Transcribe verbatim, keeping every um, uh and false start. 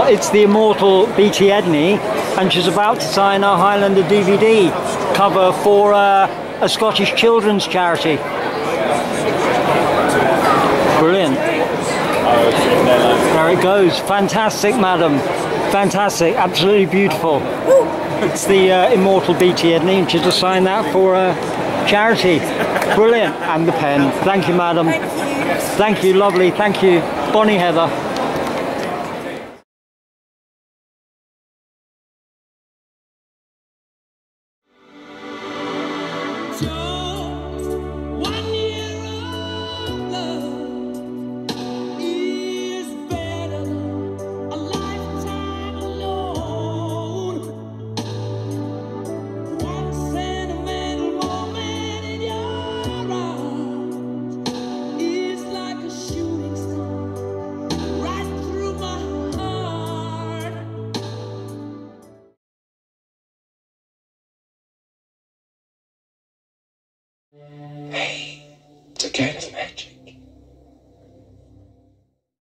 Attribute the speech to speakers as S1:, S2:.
S1: it's the immortal BEATIE Edney, and she's about to sign a Highlander D V D cover for uh, a Scottish children's charity. Brilliant. There it goes. Fantastic, madam. Fantastic. Absolutely beautiful. It's the uh, immortal BEATIE Edney, and she's to sign that for a charity. Brilliant. And the pen. Thank you, madam.
S2: Thank you.
S1: Thank you. Lovely. Thank you. Bonnie Heather.
S3: Hey, it's a kind of magic.